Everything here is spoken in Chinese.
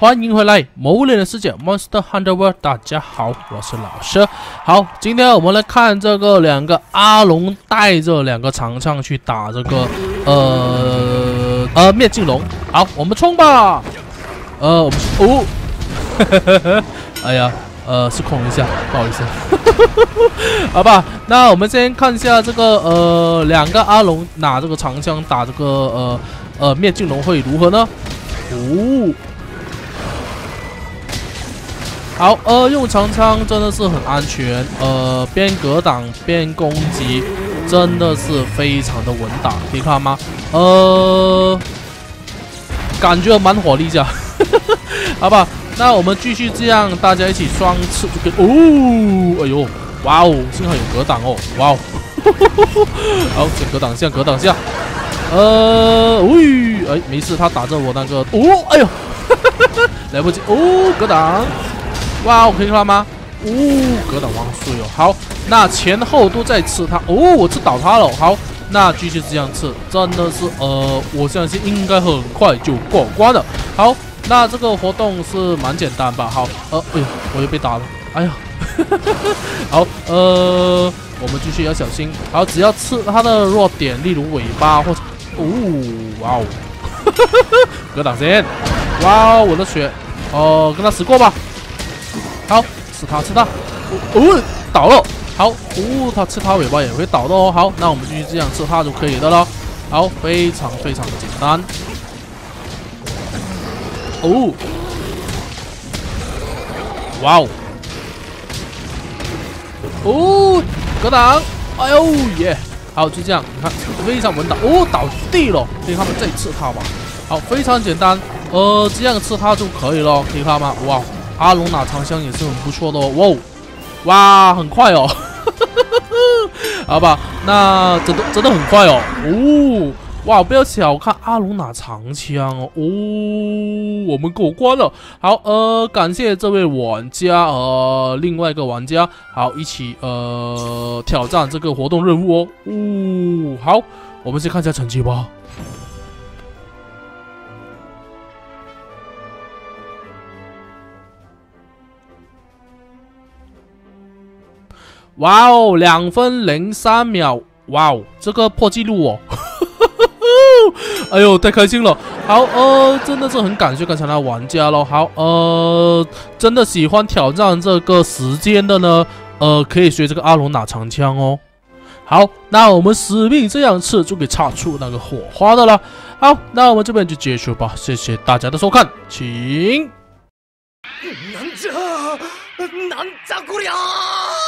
欢迎回来《魔物猎人世界 Monster Hunter World》，大家好，我是老师。好，今天我们来看这个两个阿龙带着两个长枪去打这个灭尽龙。好，我们冲吧！我们哎呀，失控一下，不好意思。好吧，那我们先看一下这个两个阿龙拿这个长枪打这个灭尽龙会如何呢？好，用长枪真的是很安全，边格挡边攻击，真的是非常的稳打，可以看吗？感觉蛮火力的，好吧，那我们继续这样，大家一起双刺就可以。哎呦，哇哦，幸好有格挡哦，哇哦，好，先格挡一下，格挡一下，没事，他打着我那个，哎呦，来不及，格挡。哇，我可以看到吗？格挡王碎哦。好，那前后都在刺他。我刺倒他了。好，那继续这样刺，真的是我相信应该很快就过关了。好，那这个活动是蛮简单吧？好，哎呦，我又被打了。哎呀，好，我们继续要小心。好，只要刺他的弱点，例如尾巴或者，哇哦，格挡先。哇，我的血，跟他死过吧。好，吃他，倒了。好，他吃他尾巴也会倒的哦。好，那我们继续这样吃他就可以的了。好，非常的简单。哇哦，格挡，哎呦耶！好，就这样，你看非常稳打。倒地了，可以看到再吃他吧。好，非常简单，这样吃他就可以了，可以看吗？哇！阿龙拿长枪也是很不错的哦，哇，很快哦，好吧，那真的很快哦，哇，不要小看阿龙拿长枪哦，我们过关了，好，感谢这位玩家，另外一个玩家，好，一起挑战这个活动任务哦，好，我们先看一下成绩吧。哇哦，2分03秒，哇哦，这个破纪录哦！哎呦，太开心了！好，真的是很感谢刚才的玩家咯。好，真的喜欢挑战这个时间的呢，可以学这个阿龙拿长枪哦。好，那我们使命这样刺就可以擦出那个火花的了。好，那我们这边就结束吧，谢谢大家的收看，请。 なんじゃこりゃ